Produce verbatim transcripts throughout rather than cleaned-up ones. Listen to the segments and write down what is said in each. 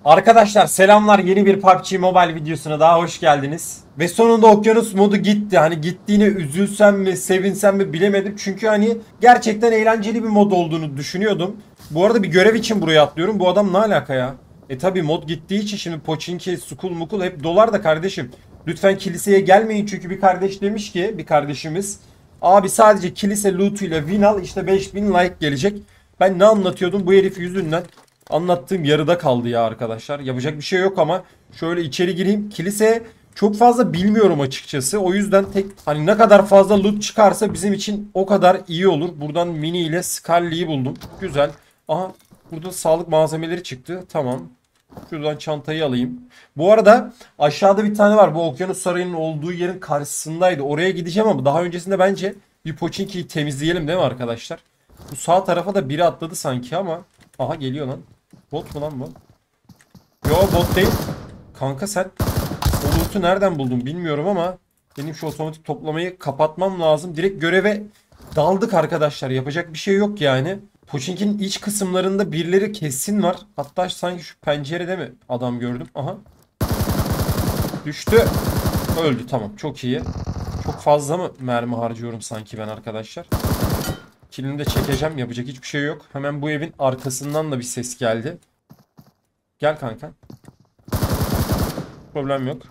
Arkadaşlar selamlar, yeni bir P U B G Mobile videosuna daha hoş geldiniz. Ve sonunda okyanus modu gitti. Hani gittiğine üzülsem mi sevinsem mi bilemedim. Çünkü hani gerçekten eğlenceli bir mod olduğunu düşünüyordum. Bu arada bir görev için buraya atlıyorum. Bu adam ne alaka ya? E tabi mod gittiği için şimdi Pochinki, Skul Mukul hep dolar da kardeşim. Lütfen kiliseye gelmeyin çünkü bir kardeş demiş ki, bir kardeşimiz. Abi sadece kilise lootuyla win al, işte beş bin like gelecek. Ben ne anlatıyordum bu herif yüzünden? Anlattığım yarıda kaldı ya arkadaşlar. Yapacak bir şey yok ama şöyle içeri gireyim. Kilise çok fazla bilmiyorum açıkçası. O yüzden tek hani ne kadar fazla loot çıkarsa bizim için o kadar iyi olur. Buradan mini ile Scully'yi buldum. Güzel. Aha, burada sağlık malzemeleri çıktı. Tamam. Şuradan çantayı alayım. Bu arada aşağıda bir tane var. Bu Okyanus Sarayı'nın olduğu yerin karşısındaydı. Oraya gideceğim ama daha öncesinde bence bir Pochinki'yi temizleyelim değil mi arkadaşlar? Bu sağ tarafa da biri atladı sanki ama. Aha, geliyor lan. Bot mu lan bu? Yo, bot değil. Kanka sen o loot'u nereden buldun bilmiyorum ama benim şu otomatik toplamayı kapatmam lazım. Direkt göreve daldık arkadaşlar. Yapacak bir şey yok yani. Pochinki'nin iç kısımlarında birileri kesin var. Hatta sanki şu pencerede mi adam gördüm. Aha. Düştü. Öldü, tamam, çok iyi. Çok fazla mı mermi harcıyorum sanki ben arkadaşlar? Kilini de çekeceğim. Yapacak hiçbir şey yok. Hemen bu evin arkasından da bir ses geldi. Gel kanka. Problem yok.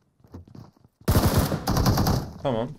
Tamam.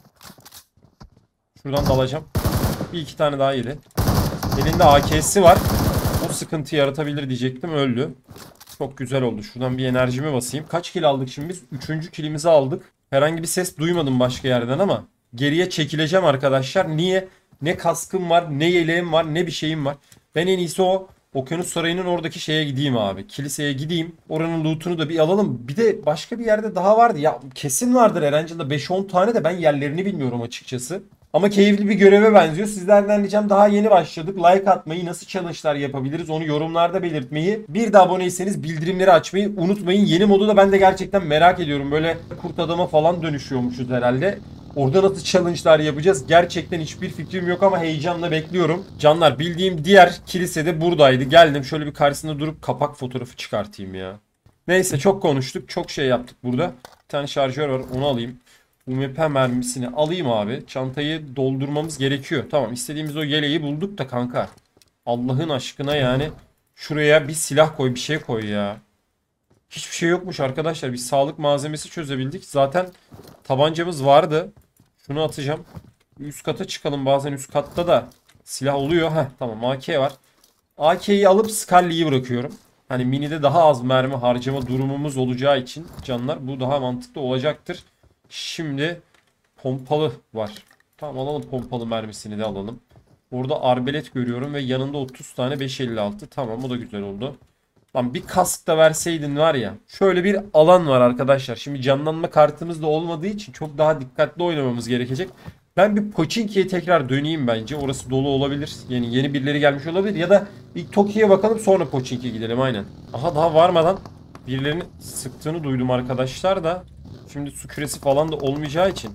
Şuradan dalacağım. Bir iki tane daha yedi. Elinde A K'si var. O sıkıntı yaratabilir diyecektim. Öldü. Çok güzel oldu. Şuradan bir enerjimi basayım. Kaç kill aldık şimdi biz? Üçüncü killimizi aldık. Herhangi bir ses duymadım başka yerden ama geriye çekileceğim arkadaşlar. Niye? Ne kaskım var, ne yeleğim var, ne bir şeyim var. Ben en iyisi o Okyanus Sarayı'nın oradaki şeye gideyim abi. Kiliseye gideyim. Oranın loot'unu da bir alalım. Bir de başka bir yerde daha vardı. Ya kesin vardır Erencil'de beş on tane de ben yerlerini bilmiyorum açıkçası. Ama keyifli bir göreve benziyor. Sizlerden ricam, daha yeni başladık. Like atmayı, nasıl challenge'lar yapabiliriz onu yorumlarda belirtmeyi. Bir de aboneyseniz bildirimleri açmayı unutmayın. Yeni modu da ben de gerçekten merak ediyorum. Böyle kurt adama falan dönüşüyormuşuz herhalde. Orada nasıl challenge'lar yapacağız? Gerçekten hiçbir fikrim yok ama heyecanla bekliyorum. Canlar, bildiğim diğer kilise de buradaydı. Geldim şöyle bir karşısında durup kapak fotoğrafı çıkartayım ya. Neyse, çok konuştuk. Çok şey yaptık burada. Bir tane şarjör var, onu alayım. U M P mermisini alayım abi. Çantayı doldurmamız gerekiyor. Tamam, istediğimiz o yeleği bulduk da kanka. Allah'ın aşkına yani şuraya bir silah koy, bir şey koy ya. Hiçbir şey yokmuş arkadaşlar. Bir sağlık malzemesi çözebildik. Zaten tabancamız vardı. Şunu atacağım. Üst kata çıkalım. Bazen üst katta da silah oluyor. Heh, tamam, A K var. A K'yi alıp Scully'yi bırakıyorum. Hani mini'de daha az mermi harcama durumumuz olacağı için canlar, bu daha mantıklı olacaktır. Şimdi pompalı var. Tamam, alalım pompalı mermisini de alalım. Orada arbelet görüyorum ve yanında otuz tane beş elli altı. Tamam, o da güzel oldu. Lan bir kask da verseydin var ya. Şöyle bir alan var arkadaşlar. Şimdi canlanma kartımız da olmadığı için çok daha dikkatli oynamamız gerekecek. Ben bir Pochinki'ye tekrar döneyim bence. Orası dolu olabilir. Yani yeni birileri gelmiş olabilir. Ya da bir Toki'ye bakalım, sonra Pochinki'ye gidelim aynen. Aha, daha varmadan birilerinin sıktığını duydum arkadaşlar da. Şimdi su küresi falan da olmayacağı için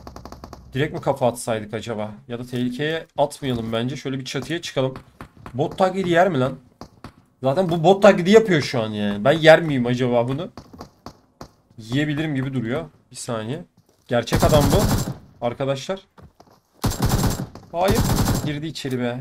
direkt mi kafa atsaydık acaba? Ya da tehlikeye atmayalım bence. Şöyle bir çatıya çıkalım. Bot taklidi yer mi lan? Zaten bu bot taklidi yapıyor şu an yani. Ben yer miyim acaba bunu? Yiyebilirim gibi duruyor. Bir saniye. Gerçek adam bu. Arkadaşlar. Hayır. Girdi içeri be.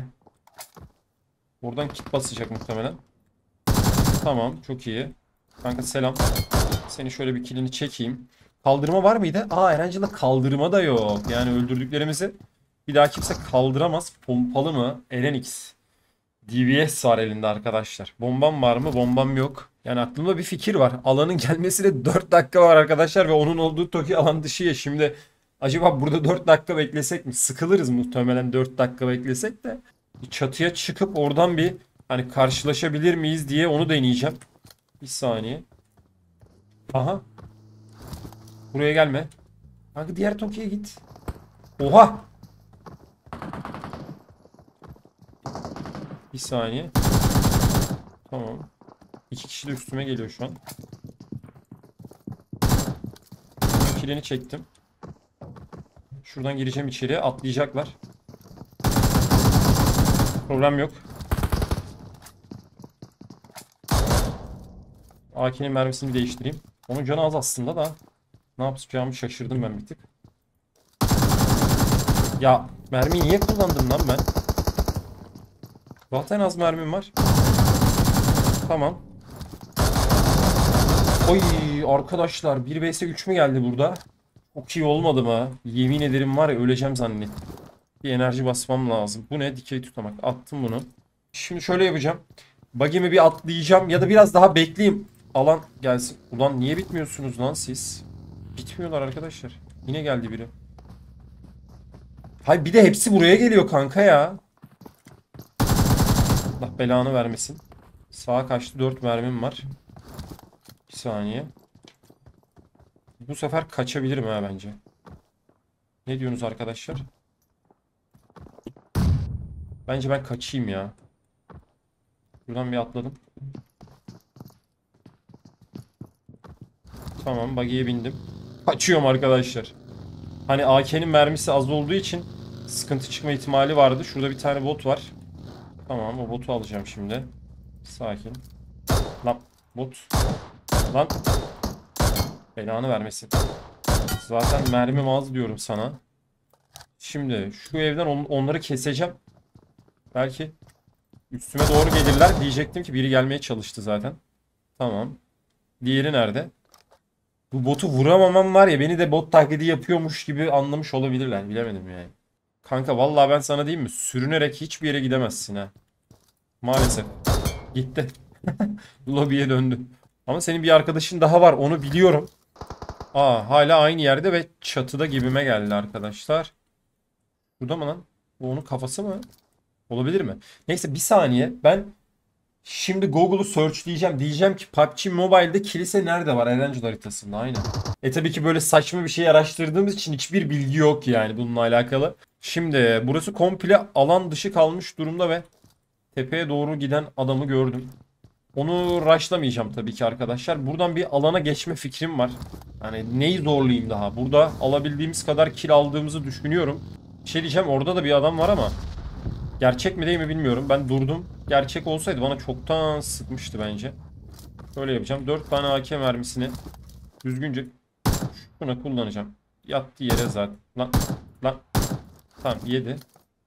Oradan kit basacak muhtemelen. Tamam, çok iyi. Kanka selam. Seni şöyle bir kilini çekeyim. Kaldırma var mıydı? Aa, Erencil'de kaldırma da yok. Yani öldürdüklerimizi bir daha kimse kaldıramaz. Pompalı mı? Erenix. D B S var elinde arkadaşlar. Bombam var mı? Bombam yok. Yani aklımda bir fikir var. Alanın gelmesine dört dakika var arkadaşlar ve onun olduğu Toki alan dışı ya. Şimdi acaba burada dört dakika beklesek mi? Sıkılırız muhtemelen dört dakika beklesek de. Bir çatıya çıkıp oradan bir hani karşılaşabilir miyiz diye onu deneyeceğim. Bir saniye. Aha. Buraya gelme. Kanka diğer Toki'ye git. Oha. Bir saniye. Tamam. İki kişi de üstüme geliyor şu an. Kilini çektim. Şuradan gireceğim içeriye. Atlayacaklar. Problem yok. A K'nin mermisini değiştireyim. Onun canı az aslında da. Ne yapacağımı şaşırdım ben bir tık. Ya mermiyi niye kullandım lan ben? Zaten az mermim var. Tamam. Oy arkadaşlar bir vs üç mü geldi burada? Çok iyi olmadı mı? Yemin ederim var ya öleceğim zannettim. Bir enerji basmam lazım. Bu ne? Dikey tutamak. Attım bunu. Şimdi şöyle yapacağım. Buggy'mi bir atlayacağım ya da biraz daha bekleyeyim. Alan gelsin. Ulan niye bitmiyorsunuz lan siz? Bitmiyorlar arkadaşlar. Yine geldi biri. Hayır bir de hepsi buraya geliyor kanka ya. Allah belanı vermesin. Sağa kaçtı. dört mermim var. Bir saniye. Bu sefer kaçabilirim ha bence. Ne diyorsunuz arkadaşlar? Bence ben kaçayım ya. Buradan bir atladım. Tamam buggy'ye bindim. Kaçıyorum arkadaşlar. Hani A K'nin mermisi az olduğu için sıkıntı çıkma ihtimali vardı. Şurada bir tane bot var. Tamam o botu alacağım şimdi. Sakin. Lan bot. Lan. Belanı vermesin. Zaten mermim az diyorum sana. Şimdi şu evden on onları keseceğim. Belki üstüme doğru gelirler. Diyecektim ki biri gelmeye çalıştı zaten. Tamam. Diğeri nerede? Bu botu vuramamam var ya beni de bot taklidi yapıyormuş gibi anlamış olabilirler. Bilemedim yani. Kanka vallahi ben sana diyeyim mi? Sürünerek hiçbir yere gidemezsin ha. Maalesef. Gitti. Lobiye döndü. Ama senin bir arkadaşın daha var onu biliyorum. Aa hala aynı yerde ve çatıda gibime geldi arkadaşlar. Burada mı lan? Bu onun kafası mı? Olabilir mi? Neyse bir saniye. Ben şimdi Google'u searchleyeceğim. Diyeceğim ki P U B G Mobile'de kilise nerede var? Erencil haritasında. Aynen. E tabii ki böyle saçma bir şey araştırdığımız için hiçbir bilgi yok yani bununla alakalı. Şimdi burası komple alan dışı kalmış durumda ve tepeye doğru giden adamı gördüm. Onu rushlamayacağım tabii ki arkadaşlar. Buradan bir alana geçme fikrim var. Hani neyi zorlayayım daha? Burada alabildiğimiz kadar kill aldığımızı düşünüyorum. Bir şey diyeceğim orada da bir adam var ama gerçek mi değil mi bilmiyorum. Ben durdum. Gerçek olsaydı bana çoktan sıkmıştı bence. Böyle yapacağım. dört tane A K mermisini düzgünce şuna kullanacağım. Yattı yere zaten. Lan lan. Tamam yedi.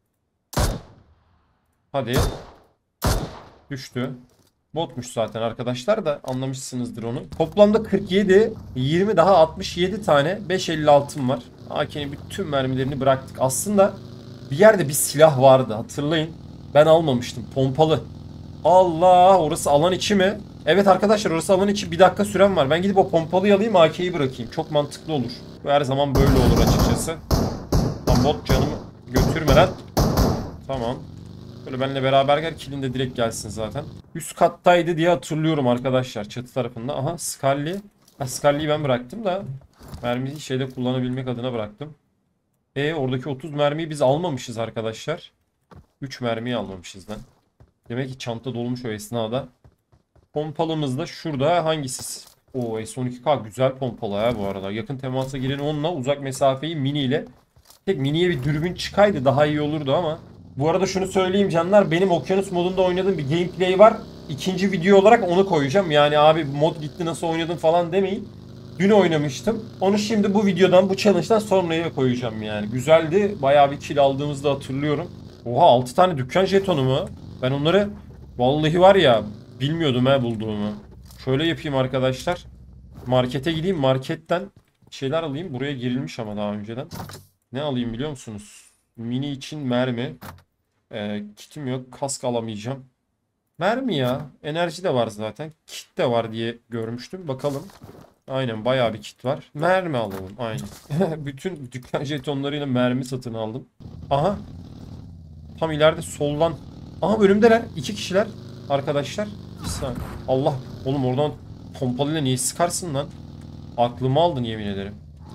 Hadi. Düştü. Botmuş zaten arkadaşlar da anlamışsınızdır onu. Toplamda kırk yedi, yirmi daha altmış yedi tane beş elli altım var. A K'nin bütün mermilerini bıraktık. Aslında bir yerde bir silah vardı hatırlayın. Ben almamıştım. Pompalı. Allah orası alan içi mi? Evet arkadaşlar orası alan içi bir dakika süren var. Ben gidip o pompalıyı alayım A K'yi bırakayım. Çok mantıklı olur. Bu her zaman böyle olur açıkçası. Tam bot canımı götürme lan. Tamam. Böyle benimle beraber gel. Kill'in de direkt gelsin zaten. Üst kattaydı diye hatırlıyorum arkadaşlar. Çatı tarafında. Aha Scully. Ha, Scully'yi ben bıraktım da. Mermiyi şeyde kullanabilmek adına bıraktım. E oradaki otuz mermiyi biz almamışız arkadaşlar. üç mermiyi almamışız lan. Demek ki çanta dolmuş o esnada. Pompalımız da şurada hangisi? O S on iki K güzel pompalı ha bu arada. Yakın temasa giren onunla uzak mesafeyi mini ile. Tek miniye bir dürbün çıkaydı daha iyi olurdu ama. Bu arada şunu söyleyeyim canlar. Benim Okyanus modunda oynadığım bir gameplay var. İkinci video olarak onu koyacağım. Yani abi mod gitti nasıl oynadın falan demeyin. Dün oynamıştım. Onu şimdi bu videodan bu challenge'dan sonraya koyacağım yani. Güzeldi. Bayağı bir kill aldığımızda hatırlıyorum. Oha altı tane dükkan jetonu mu? Ben onları vallahi var ya bilmiyordum ha bulduğumu. Şöyle yapayım arkadaşlar. Markete gideyim. Marketten şeyler alayım. Buraya girilmiş ama daha önceden. Ne alayım biliyor musunuz? Mini için mermi. Ee, kitim yok. Kask alamayacağım. Mermi ya. Enerji de var zaten. Kit de var diye görmüştüm. Bakalım. Aynen bayağı bir kit var. Mermi alalım. Aynen. Bütün dükkan jetonlarıyla mermi satın aldım. Aha. Tam ileride soldan. Aha önümdeler. İki kişiler. Arkadaşlar. Bir saniye. Allah. Oğlum oradan pompalıyla niye sıkarsın lan? Aklımı aldın yemin ederim.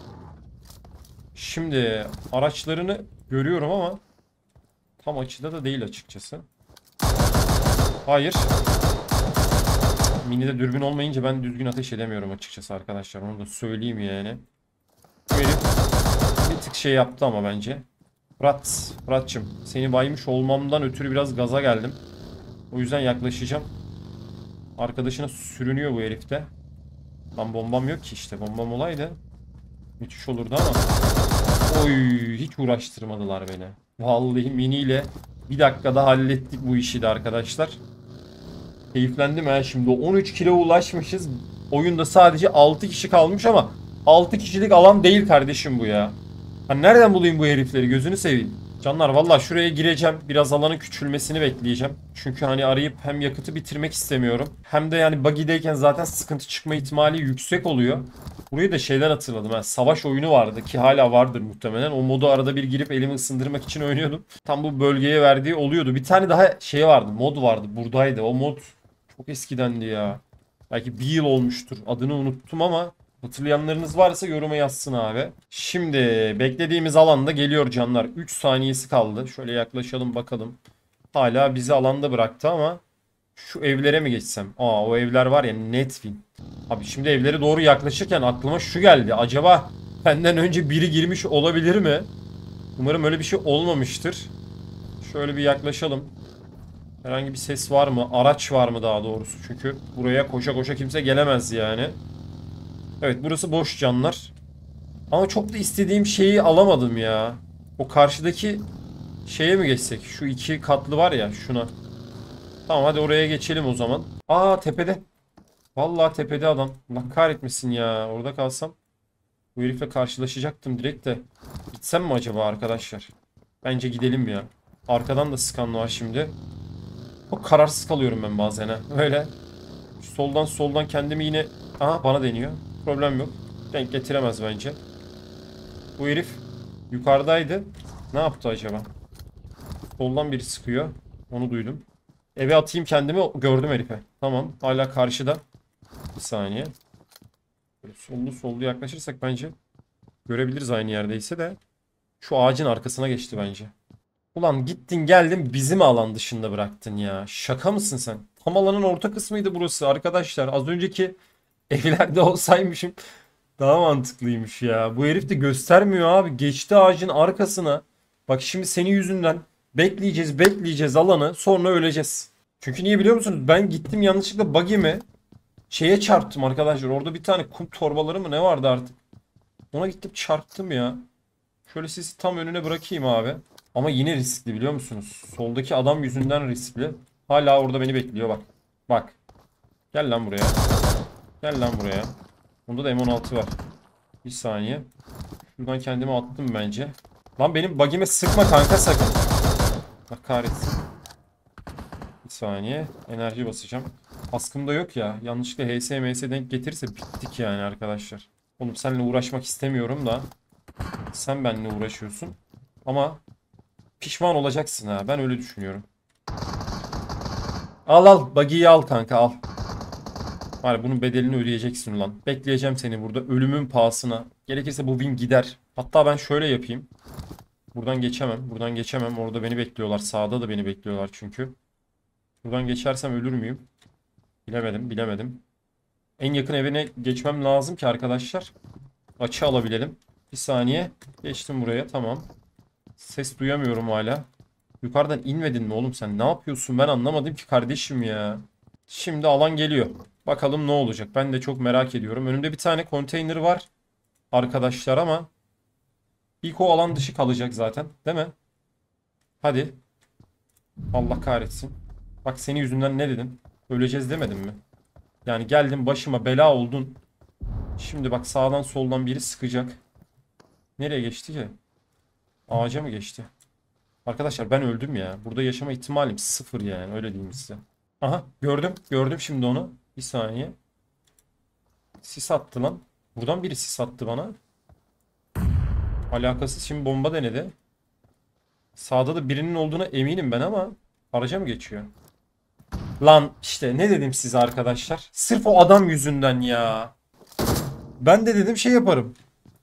Şimdi araçlarını görüyorum ama tam açıda da değil açıkçası. Hayır. Mini'de dürbün olmayınca ben düzgün ateş edemiyorum açıkçası arkadaşlar. Onu da söyleyeyim yani. Bu herif bir tık şey yaptı ama bence. Fırat, Fırat'cığım seni baymış olmamdan ötürü biraz gaza geldim. O yüzden yaklaşacağım. Arkadaşına sürünüyor bu herif de. Lan bombam yok ki işte. Bombam olaydı müthiş olurdu ama. Oy, hiç uğraştırmadılar beni. Vallahi miniyle bir dakikada hallettik bu işi de arkadaşlar. Keyiflendim ha şimdi. on üç kilo ulaşmışız. Oyunda sadece altı kişi kalmış ama altı kişilik alan değil kardeşim bu ya. Ben nereden bulayım bu herifleri, gözünü seveyim. Canlar valla şuraya gireceğim. Biraz alanın küçülmesini bekleyeceğim. Çünkü hani arayıp hem yakıtı bitirmek istemiyorum. Hem de yani buggy'deyken zaten sıkıntı çıkma ihtimali yüksek oluyor. Burayı da şeyden hatırladım. Ha, savaş oyunu vardı ki hala vardır muhtemelen. O modu arada bir girip elimi ısındırmak için oynuyordum. Tam bu bölgeye verdiği oluyordu. Bir tane daha şey vardı, mod vardı, buradaydı. O mod çok eskidendi ya. Belki bir yıl olmuştur. Adını unuttum ama hatırlayanlarınız varsa yoruma yazsın abi. Şimdi beklediğimiz alanda geliyor canlar. üç saniyesi kaldı. Şöyle yaklaşalım bakalım. Hala bizi alanda bıraktı ama şu evlere mi geçsem? Aa, o evler var ya, net win. Abi şimdi evlere doğru yaklaşırken aklıma şu geldi. Acaba benden önce biri girmiş olabilir mi? Umarım öyle bir şey olmamıştır. Şöyle bir yaklaşalım. Herhangi bir ses var mı? Araç var mı daha doğrusu? Çünkü buraya koşa koşa kimse gelemez yani. Evet, burası boş canlar. Ama çok da istediğim şeyi alamadım ya. O karşıdaki şeye mi geçsek? Şu iki katlı var ya, şuna. Tamam, hadi oraya geçelim o zaman. Aa, tepede. Vallahi tepede adam. Allah kahretmesin ya. Orada kalsam bu herifle karşılaşacaktım direkt de. Gitsem mi acaba arkadaşlar? Bence gidelim ya. Arkadan da sıkan var şimdi. Çok kararsız kalıyorum ben bazen ha. Öyle. Soldan soldan kendimi yine... Aha, bana deniyor. Problem yok. Denk getiremez bence. Bu herif yukarıdaydı. Ne yaptı acaba? Soldan biri sıkıyor. Onu duydum. Eve atayım kendimi, gördüm herife. Tamam, hala karşıda. Bir saniye. Böyle sollu sollu yaklaşırsak bence görebiliriz, aynı yerdeyse de. Şu ağacın arkasına geçti bence. Ulan gittin geldin bizi mi alan dışında bıraktın ya? Şaka mısın sen? Tam alanın orta kısmıydı burası arkadaşlar. Az önceki evlerde olsaymışım daha mantıklıymış ya. Bu herif de göstermiyor abi. Geçti ağacın arkasına. Bak şimdi senin yüzünden bekleyeceğiz bekleyeceğiz alanı, sonra öleceğiz. Çünkü niye biliyor musunuz? Ben gittim yanlışlıkla buggy'mi şeye çarptım arkadaşlar. Orada bir tane kum torbaları mı ne vardı artık. Ona gittim çarptım ya. Şöyle sizi tam önüne bırakayım abi. Ama yine riskli biliyor musunuz? Soldaki adam yüzünden riskli. Hala orada beni bekliyor bak. Bak. Gel lan buraya. Gel lan buraya. Bunda da M on altı var. Bir saniye. Şuradan kendimi attım bence. Lan benim buggy'me sıkma kanka sakın. Bak kahretsin. Bir saniye. Enerji basacağım. Askım da yok ya. Yanlışlıkla H S M S denk getirirse bittik yani arkadaşlar. Oğlum seninle uğraşmak istemiyorum da. Sen benimle uğraşıyorsun. Ama pişman olacaksın ha. Ben öyle düşünüyorum. Al al. Buggy'yi al kanka, al. Var, bunun bedelini ödeyeceksin ulan. Bekleyeceğim seni burada ölümün pahasına. Gerekirse bu win gider. Hatta ben şöyle yapayım. Buradan geçemem. Buradan geçemem. Orada beni bekliyorlar. Sağda da beni bekliyorlar çünkü. Buradan geçersem ölür müyüm? Bilemedim. Bilemedim. En yakın evine geçmem lazım ki arkadaşlar. Açı alabilelim. Bir saniye. Geçtim buraya. Tamam. Ses duyamıyorum hala. Yukarıdan inmedin mi oğlum sen? Ne yapıyorsun? Ben anlamadım ki kardeşim ya. Şimdi alan geliyor. Bakalım ne olacak? Ben de çok merak ediyorum. Önümde bir tane konteyner var arkadaşlar ama ilk o alan dışı kalacak zaten. Değil mi? Hadi. Allah kahretsin. Bak senin yüzünden ne dedim? Öleceğiz demedim mi? Yani geldin başıma bela oldun. Şimdi bak sağdan soldan biri sıkacak. Nereye geçti ki? Ağaca mı geçti? Arkadaşlar ben öldüm ya. Burada yaşama ihtimalim sıfır yani. Öyle diyeyim size. Aha, gördüm. Gördüm şimdi onu. Bir saniye. Sis attı lan. Buradan biri sis attı bana. Alakasız şimdi bomba denedi. Sağda da birinin olduğuna eminim ben ama araca mı geçiyor? Lan işte ne dedim size arkadaşlar? Sırf o adam yüzünden ya. Ben de dedim şey yaparım.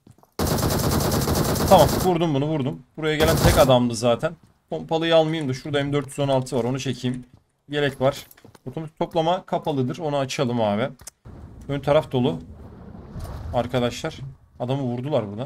Tamam, vurdum bunu, vurdum. Buraya gelen tek adamdı zaten. Pompalıyı almayayım da şurada M dört yüz on altı var, onu çekeyim. Yelek var. Otomatik toplama kapalıdır, onu açalım abi. Ön taraf dolu. Arkadaşlar adamı vurdular burada.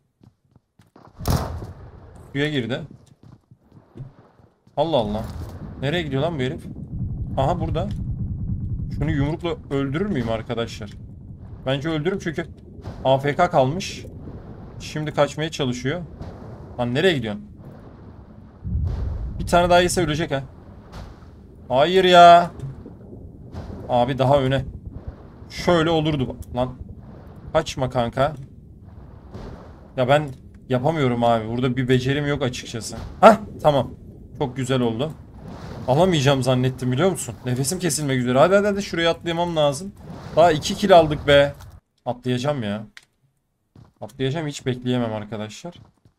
Suya girdi. Allah Allah. Nereye gidiyor lan bu herif? Aha burada. Şunu yumrukla öldürür müyüm arkadaşlar? Bence öldürürüm çünkü A F K kalmış. Şimdi kaçmaya çalışıyor. Lan nereye gidiyorsun? Bir tane daha yese ölecek ha. Hayır ya. Abi daha öne. Şöyle olurdu. Lan kaçma kanka. Ya ben yapamıyorum abi. Burada bir becerim yok açıkçası. Hah tamam. Çok güzel oldu. Alamayacağım zannettim biliyor musun? Nefesim kesilmek üzere. Hadi hadi hadi şuraya atlayamam lazım. Daha iki kill aldık be. Atlayacağım ya. Atlayacağım, hiç bekleyemem arkadaşlar.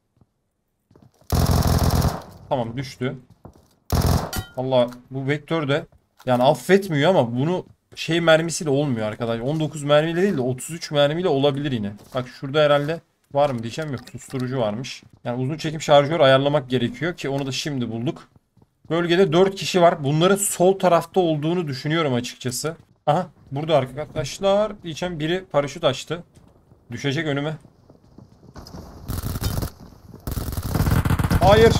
Tamam düştü. Allah bu vektör de yani affetmiyor ama bunu şey mermisiyle olmuyor arkadaşlar. on dokuz mermiyle değil de otuz üç mermiyle olabilir yine. Bak şurada herhalde var mı diyeceğim, yok, susturucu varmış. Yani uzun çekim şarjör ayarlamak gerekiyor ki onu da şimdi bulduk. Bölgede dört kişi var. Bunların sol tarafta olduğunu düşünüyorum açıkçası. Aha burada arkadaşlar diyeceğim, biri paraşüt açtı. Düşecek önüme. Hayır.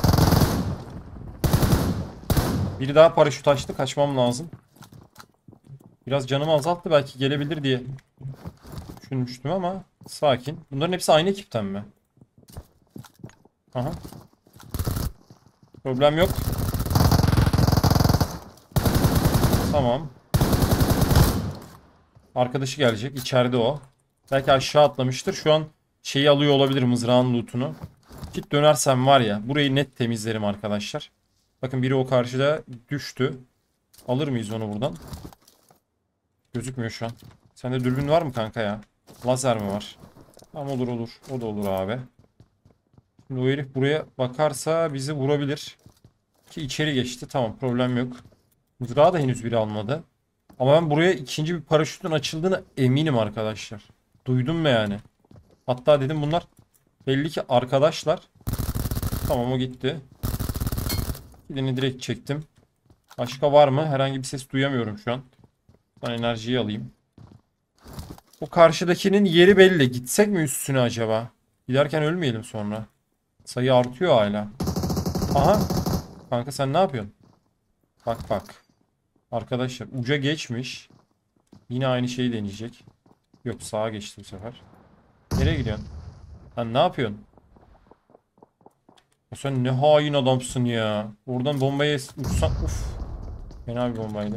Biri daha paraşüt açtı. Kaçmam lazım. Biraz canımı azalttı. Belki gelebilir diye düşünmüştüm ama sakin. Bunların hepsi aynı ekipten mi? Aha. Problem yok. Tamam. Arkadaşı gelecek. İçeride o. Belki aşağı atlamıştır. Şu an şeyi alıyor olabilir, mızrağın lootunu. Git dönersem var ya, burayı net temizlerim arkadaşlar. Bakın biri o karşıda düştü. Alır mıyız onu buradan? Gözükmüyor şu an. Sende dürbün var mı kanka ya? Lazer mi var? Tamam olur olur. O da olur abi. Şimdi o herif buraya bakarsa bizi vurabilir. Ki içeri geçti. Tamam problem yok. Mızrağı da henüz biri almadı. Ama ben buraya ikinci bir paraşütün açıldığına eminim arkadaşlar. Duydum mu yani? Hatta dedim bunlar belli ki arkadaşlar. Tamam o gitti. Gideni direkt çektim. Başka var mı? Herhangi bir ses duyamıyorum şu an. Ben enerjiyi alayım. O karşıdakinin yeri belli. Gitsek mi üstüne acaba? Giderken ölmeyelim sonra. Sayı artıyor hala. Aha. Kanka sen ne yapıyorsun? Bak bak. Arkadaşlar uca geçmiş. Yine aynı şeyi deneyecek. Yok sağa geçti bu sefer. Nereye gidiyorsun? Lan ne yapıyorsun? Ya sen ne hain adamsın ya. Oradan bombayı uçsan. Uf. Fena bir bombaydı.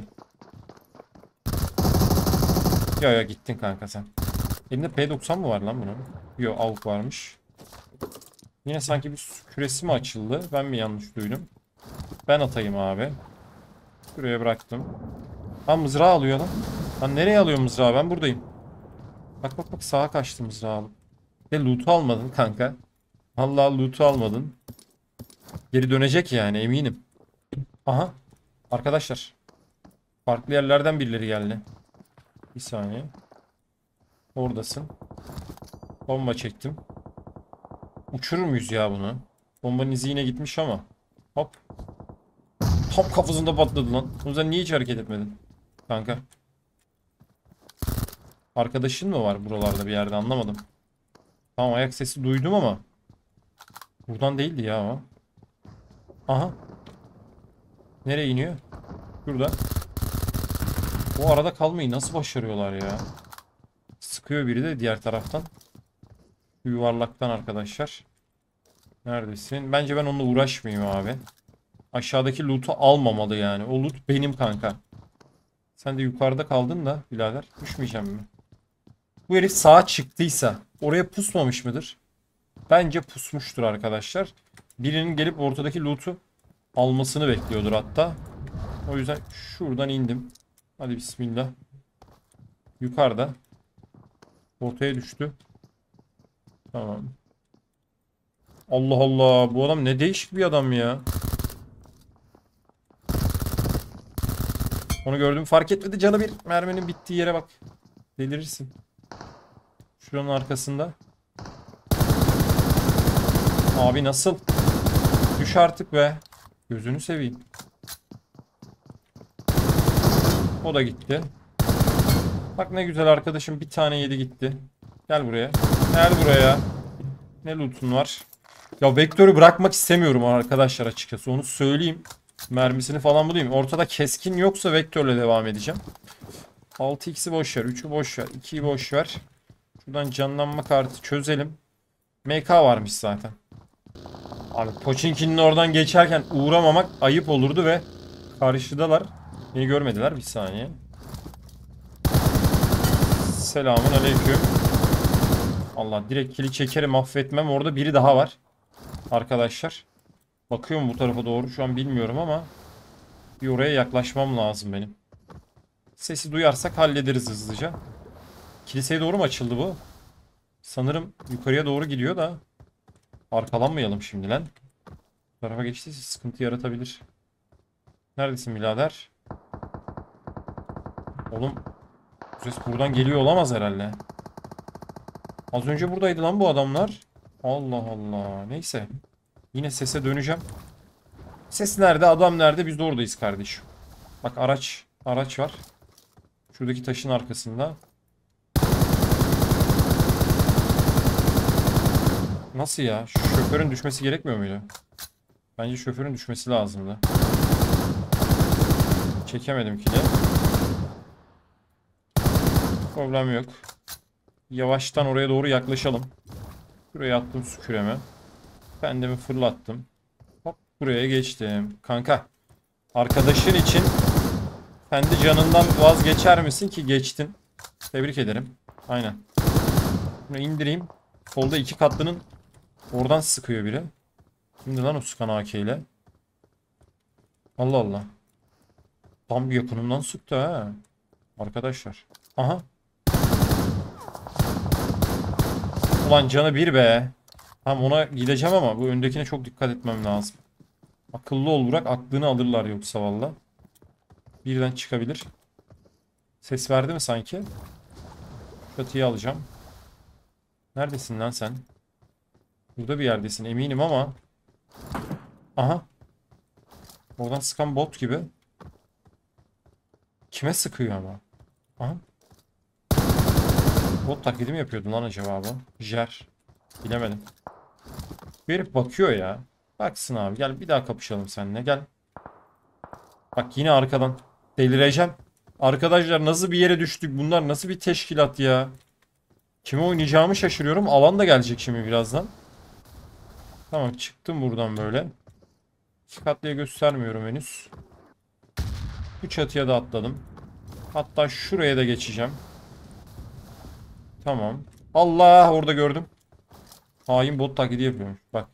Ya ya gittin kanka sen. Elinde P doksan mı var lan bunun? Yok A W P varmış. Yine sanki bir küresi mi açıldı? Ben mi yanlış duydum? Ben atayım abi. Şuraya bıraktım. Lan mızrağı alıyor lan. Lan nereye alıyor mızrağı? Ben buradayım. Bak bak bak sağa kaçtı mızrağı alıp. Ve loot'u almadın kanka. Vallahi loot'u almadın. Geri dönecek yani eminim. Aha. Arkadaşlar. Farklı yerlerden birileri geldi. Bir saniye. Oradasın. Bomba çektim. Uçurur muyuz ya bunu? Bombanın izi yine gitmiş ama. Hop. Tam kafasında patladı lan. O yüzden niye hiç hareket etmedin? Kanka. Arkadaşın mı var buralarda bir yerde, anlamadım. Tamam ayak sesi duydum ama. Buradan değildi ya o. Aha. Nereye iniyor? Şurada. O arada kalmayı nasıl başarıyorlar ya? Sıkıyor biri de diğer taraftan. Şu yuvarlaktan arkadaşlar. Neredesin? Bence ben onunla uğraşmayayım abi. Aşağıdaki loot'u almamalı yani. O loot benim kanka. Sen de yukarıda kaldın da birader. Düşmeyeceğim mi? Bu herif sağa çıktıysa oraya pusmamış mıdır? Bence pusmuştur arkadaşlar. Birinin gelip ortadaki loot'u almasını bekliyordur hatta. O yüzden şuradan indim. Hadi bismillah. Yukarıda. Ortaya düştü. Tamam. Allah Allah. Bu adam ne değişik bir adam ya. Onu gördüm, fark etmedi. Canı bir. Merminin bittiği yere bak. Delirirsin. Şuranın arkasında. Abi nasıl? Düş artık be. Gözünü seveyim. O da gitti. Bak ne güzel arkadaşım, bir tane yedi gitti. Gel buraya. Gel buraya. Ne loot'un var? Ya vektörü bırakmak istemiyorum arkadaşlar açıkçası. Onu söyleyeyim. Mermisini falan bulayım. Ortada keskin yoksa vektörle devam edeceğim. altı x'i boş ver. üçü boş ver. ikiyi boş ver. Şuradan canlanma kartı çözelim. M K varmış zaten. Abi Pochinki'nin oradan geçerken uğramamak ayıp olurdu ve karşıdalar. Beni görmediler. Bir saniye. Selamun aleyküm. Allah, direkt kili çekerim, affetmem. Orada biri daha var. Arkadaşlar. Bakıyorum bu tarafa doğru. Şu an bilmiyorum ama bir oraya yaklaşmam lazım benim. Sesi duyarsak hallederiz hızlıca. Kiliseye doğru mu açıldı bu? Sanırım yukarıya doğru gidiyor da. Arkalanmayalım şimdi lan. Bu tarafa geçtiyse sıkıntı yaratabilir. Neredesin birader? Oğlum, bu ses buradan geliyor olamaz herhalde. Az önce buradaydı lan bu adamlar. Allah Allah. Neyse. Yine sese döneceğim. Ses nerede? Adam nerede? Biz de oradayız kardeşim. Bak araç. Araç var. Şuradaki taşın arkasında. Nasıl ya? Şu şoförün düşmesi gerekmiyor muydu? Bence şoförün düşmesi lazımdı. Çekemedim kili. Problem yok. Yavaştan oraya doğru yaklaşalım. Şuraya attım su küremi. Kendimi fırlattım. Hop, buraya geçtim. Kanka, arkadaşın için kendi canından vazgeçer misin ki geçtin? Tebrik ederim. Aynen. Bunu indireyim. Solda iki katlının oradan sıkıyor biri. Şimdi lan o sıkan A K ile. Allah Allah. Tam bir yakınımdan sıktı ha. Arkadaşlar. Aha. Ulan canı bir be. Tamam, ona gideceğim ama bu öndekine çok dikkat etmem lazım. Akıllı ol Burak. Aklını alırlar yoksa valla. Birden çıkabilir. Ses verdi mi sanki? Çatıyı alacağım. Neredesin lan sen? Burada bir yerdesin eminim ama. Aha. Oradan sıkan bot gibi. Kime sıkıyor ama? Aha. Bot taklidi mi yapıyordun lan acaba bu? Jer. Bilemedim. Bir herif bakıyor ya. Baksın abi, gel bir daha kapışalım seninle, gel. Bak yine arkadan. Delireceğim. Arkadaşlar nasıl bir yere düştük? Bunlar nasıl bir teşkilat ya? Kime oynayacağımı şaşırıyorum. Alan da gelecek şimdi birazdan. Tamam, çıktım buradan böyle. İki katlıya göstermiyorum henüz. Bu çatıya da atladım. Hatta şuraya da geçeceğim. Tamam. Allah, orada gördüm. Hain bot taklidi yapıyormuş. Bak.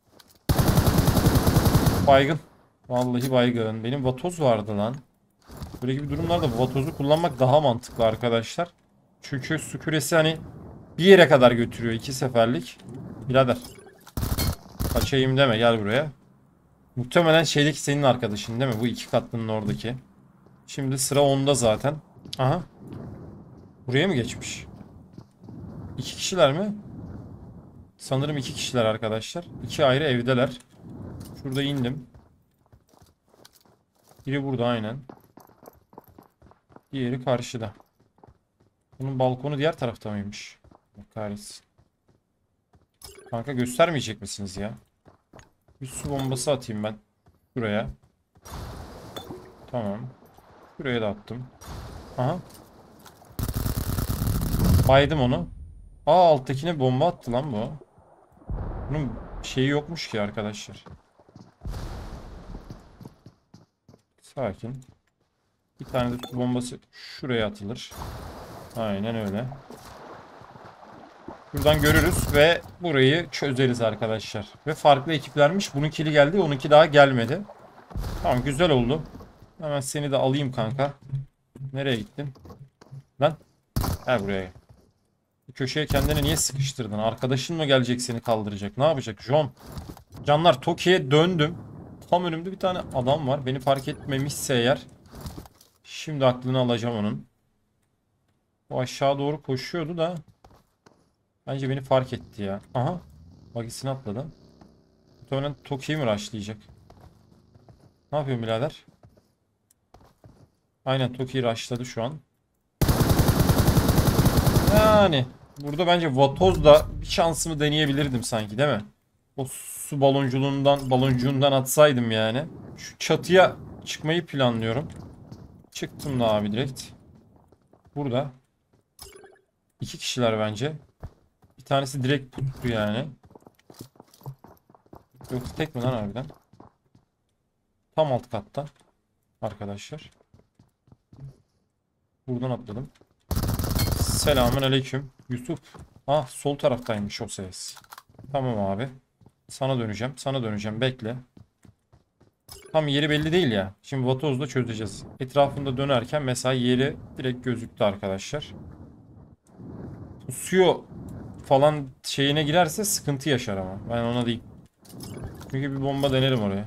Baygın. Vallahi baygın. Benim vatoz vardı lan. Böyle gibi durumlarda vatozu kullanmak daha mantıklı arkadaşlar. Çünkü su küresi hani bir yere kadar götürüyor, iki seferlik. Birader. Kaçayım deme, gel buraya. Muhtemelen şeydeki senin arkadaşın değil mi? Bu iki katlının oradaki. Şimdi sıra onda zaten. Aha. Buraya mı geçmiş? İki kişiler mi? Sanırım iki kişiler arkadaşlar. İki ayrı evdeler. Şurada indim. Biri burada aynen. Diğeri karşıda. Bunun balkonu diğer tarafta mıymış? Kahretsin. Kanka göstermeyecek misiniz ya? Bir su bombası atayım ben. Şuraya. Tamam. Şuraya da attım. Aha. Baydım onu. Aa, alttakine bomba attı lan bu. Bunun şeyi yokmuş ki arkadaşlar. Sakin. Bir tane de su bombası şuraya atılır. Aynen öyle. Buradan görürüz ve burayı çözeriz arkadaşlar. Ve farklı ekiplermiş. Bunun kili geldi, onunki daha gelmedi. Tamam, güzel oldu. Hemen seni de alayım kanka. Nereye gittin? Lan. Gel buraya. Bu köşeye kendini niye sıkıştırdın? Arkadaşın mı gelecek seni kaldıracak? Ne yapacak? John. Canlar, Toki'ye döndüm. Tam önümde bir tane adam var. Beni fark etmemişse eğer. Şimdi aklını alacağım onun. O aşağı doğru koşuyordu da. Bence beni fark etti ya. Aha. Bagisini atladı. Muhtemelen Toki'yi mi rushlayacak? Ne yapıyorsun birader? Aynen, Toki'yi rushladı şu an. Yani burada bence Vatoz'da bir şansımı deneyebilirdim sanki değil mi? O su balonculuğundan baloncuğundan atsaydım yani. Şu çatıya çıkmayı planlıyorum. Çıktım da abi direkt. Burada. İki kişiler bence. Bir tanesi direkt puttu yani. Yoksa tek mi lan harbiden? Tam alt katta. Arkadaşlar. Buradan atladım. Selamun aleyküm. Yusuf. Ah, sol taraftaymış o ses. Tamam abi. Sana döneceğim. Sana döneceğim. Bekle. Tam yeri belli değil ya. Şimdi vatozla çözeceğiz. Etrafında dönerken mesela yeri direkt gözüktü arkadaşlar. Pusuyor falan şeyine girerse sıkıntı yaşar ama. Ben ona değil. Çünkü bir bomba denerim oraya.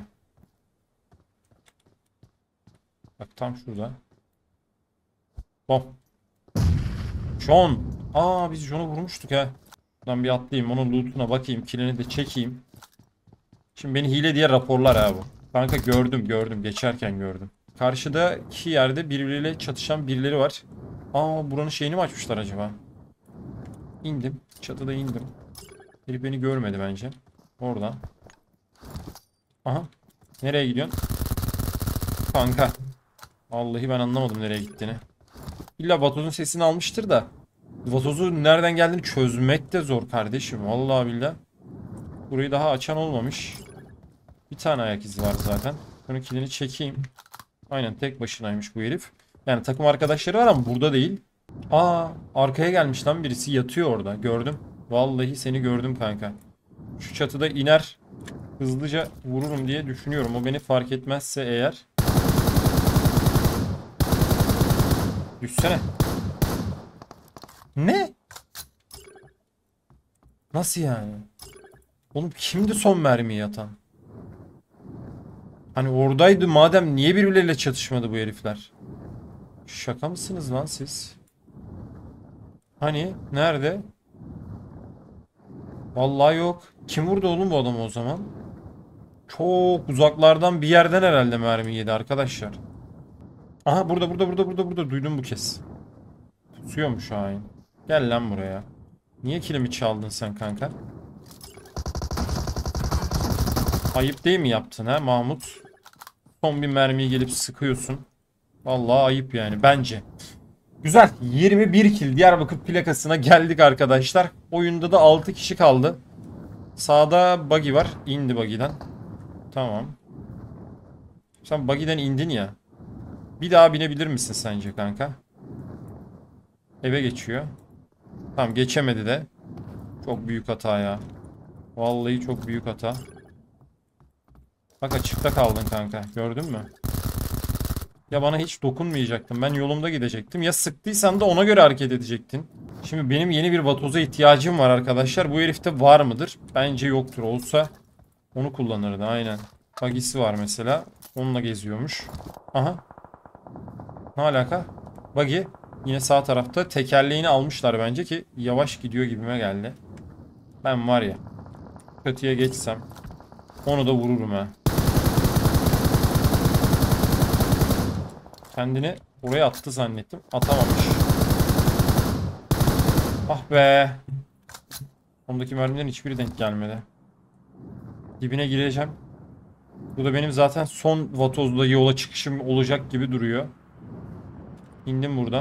Bak tam şurada. Bom. John. Aa, biz John'u vurmuştuk ha. Buradan bir atlayayım. Onun loot'una bakayım. Killini de çekeyim. Şimdi beni hile diye raporlar ha bu. Kanka gördüm gördüm. Geçerken gördüm. Karşıdaki yerde birbiriyle çatışan birileri var. Aa, buranın şeyini mi açmışlar acaba? İndim. Çatıda indim. Herif beni görmedi bence. Orada. Aha. Nereye gidiyorsun? Kanka. Vallahi ben anlamadım nereye gittiğini. İlla vatozun sesini almıştır da. Vatozun nereden geldiğini çözmek de zor kardeşim. Vallahi billahi. Burayı daha açan olmamış. Bir tane ayak izi var zaten. Bunun kilini çekeyim. Aynen, tek başınaymış bu herif. Yani takım arkadaşları var ama burada değil. Aa, arkaya gelmiş lan birisi, yatıyor orada. Gördüm. Vallahi seni gördüm kanka. Şu çatıda iner. Hızlıca vururum diye düşünüyorum. O beni fark etmezse eğer. Düşsene. Ne? Nasıl yani? Oğlum kimdi son mermiyi atan? Hani oradaydı madem, niye birbirleriyle çatışmadı bu herifler? Şaka mısınız lan siz? Hani nerede? Vallahi yok. Kim vurdu oğlum bu adamı o zaman? Çok uzaklardan bir yerden herhalde mermi yedi arkadaşlar. Aha, burada burada burada burada burada duydum bu kez. Tutuyormuş hain. Gel lan buraya. Niye kilimi çaldın sen kanka? Ayıp değil mi yaptın ha Mahmut? Son bir mermiyi gelip sıkıyorsun. Vallahi ayıp yani bence. Güzel. yirmi bir kill Diyarbakır plakasına geldik arkadaşlar. Oyunda da altı kişi kaldı. Sağda buggy var. İndi buggy'den. Tamam. Sen buggy'den indin ya. Bir daha binebilir misin sence kanka? Eve geçiyor. Tamam, geçemedi de. Çok büyük hata ya. Vallahi çok büyük hata. Bak, açıkta kaldın kanka. Gördün mü? Ya bana hiç dokunmayacaktın. Ben yolumda gidecektim. Ya sıktıysan da ona göre hareket edecektin. Şimdi benim yeni bir vatoza ihtiyacım var arkadaşlar. Bu herifte var mıdır? Bence yoktur. Olsa onu kullanırdı. Aynen. Bagisi var mesela. Onunla geziyormuş. Aha. Ne alaka? Buggy. Yine sağ tarafta. Tekerleğini almışlar bence ki yavaş gidiyor gibime geldi. Ben var ya, kötüye geçsem onu da vururum ha. Kendini oraya attı zannettim. Atamamış. Ah be. Ondaki mermilerin hiçbiri denk gelmedi. Dibine gireceğim. Bu da benim zaten son vatozla yola çıkışım olacak gibi duruyor. İndim burada.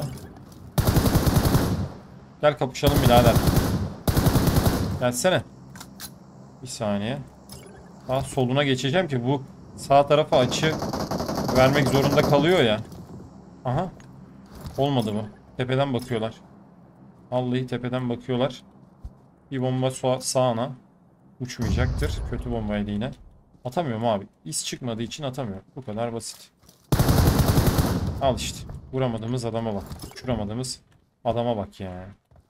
Gel kapışalım birader. Gelsene. Bir saniye. Daha soluna geçeceğim ki bu sağ tarafa açı vermek zorunda kalıyor ya. Aha. Olmadı bu. Tepeden bakıyorlar. Vallahi tepeden bakıyorlar. Bir bomba sağına. Uçmayacaktır. Kötü bombaydı yine. Atamıyorum abi. İz çıkmadığı için atamıyorum. Bu kadar basit. Al işte. Vuramadığımız adama bak. Uçuramadığımız adama bak ya.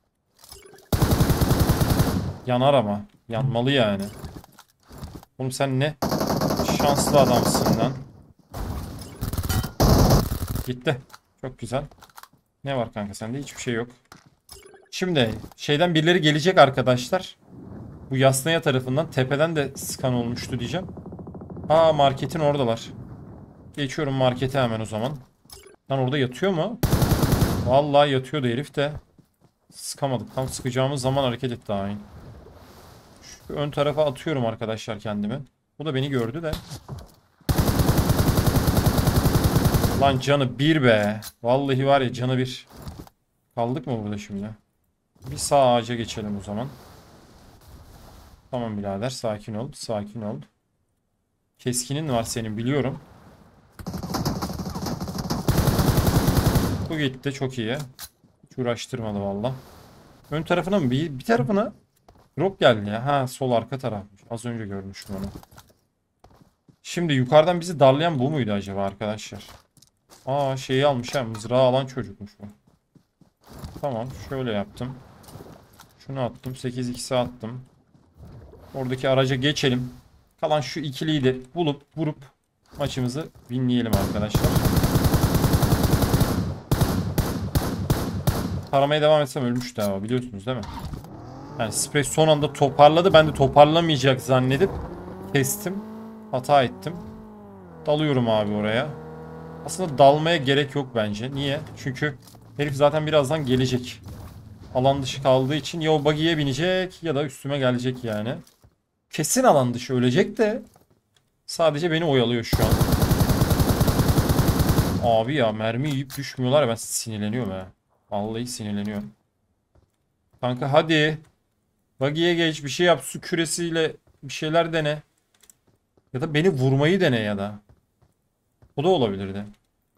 Yanar ama. Yanmalı yani. Oğlum sen ne şanslı adamsın lan. Gitti. Çok güzel. Ne var kanka sende? Hiçbir şey yok. Şimdi şeyden birileri gelecek arkadaşlar. Bu Yasnaya tarafından tepeden de skan olmuştu diyeceğim. Aa, marketin oradalar. Geçiyorum markete hemen o zaman. Lan orada yatıyor mu? Vallahi yatıyordu herif de. Sıkamadık. Tam sıkacağımız zaman hareket etti hain. Şu ön tarafa atıyorum arkadaşlar kendimi. Bu da beni gördü de. Lan canı bir be. Vallahi var ya canı bir. Kaldık mı burada şimdi? Bir sağ ağaca geçelim o zaman. Tamam birader, sakin ol. Sakin ol. Keskinin var senin, biliyorum. Bu gitti, çok iyi. Hiç uğraştırmadı valla. Ön tarafına mı? Bir, bir tarafına drop geldi ya. Ha, sol arka tarafmış. Az önce görmüşüm onu. Şimdi yukarıdan bizi darlayan bu muydu acaba arkadaşlar? Aa, şeyi almış ha. Mızrağı alan çocukmuş bu. Tamam, şöyle yaptım. Şunu attım. sekiz x'e attım. Oradaki araca geçelim. Kalan şu ikiliyi de bulup vurup maçımızı winleyelim arkadaşlar. Taramaya devam etsem ölmüştü ama, biliyorsunuz değil mi? Yani sprey son anda toparladı. Ben de toparlamayacak zannedip kestim. Hata ettim. Dalıyorum abi oraya. Aslında dalmaya gerek yok bence. Niye? Çünkü herif zaten birazdan gelecek. Alan dışı kaldığı için ya o buggy'ye binecek ya da üstüme gelecek yani. Kesin alan dışı ölecek de sadece beni oyalıyor şu an. Abi ya, mermi yiyip düşmüyorlar, ben sinirleniyorum ha. Vallahi sinirleniyorum. Kanka hadi. Buggy'ye geç, bir şey yap, su küresiyle bir şeyler dene. Ya da beni vurmayı dene ya da. O da olabilirdi.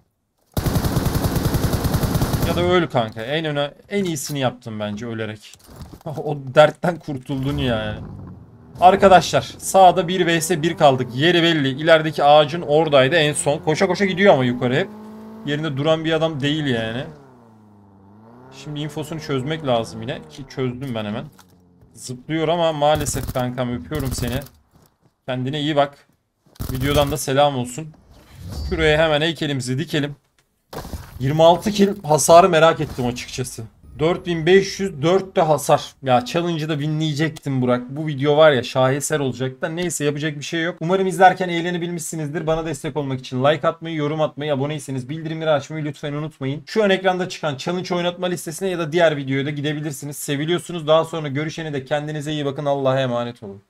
Ya da öl kanka. En öne en iyisini yaptım bence ölerek. O dertten kurtuldun yani. Arkadaşlar sağda bir vs bir kaldık. Yeri belli. İlerideki ağacın oradaydı en son. Koşa koşa gidiyor ama yukarı hep. Yerinde duran bir adam değil yani. Şimdi infosunu çözmek lazım yine. Ki çözdüm ben hemen. Zıplıyor ama maalesef kankam, öpüyorum seni. Kendine iyi bak. Videodan da selam olsun. Şuraya hemen heykelimizi dikelim. yirmi altı kill hasarı merak ettim açıkçası. dört bin beş yüz dört de hasar. Ya challenge'ı da winleyecektim Burak. Bu video var ya, şaheser olacak da neyse, yapacak bir şey yok. Umarım izlerken eğlenebilmişsinizdir. Bana destek olmak için like atmayı, yorum atmayı, aboneyseniz bildirimleri açmayı lütfen unutmayın. Şu an ekranda çıkan challenge oynatma listesine ya da diğer videoya da gidebilirsiniz. Seviliyorsunuz. Daha sonra görüşene de kendinize iyi bakın. Allah'a emanet olun.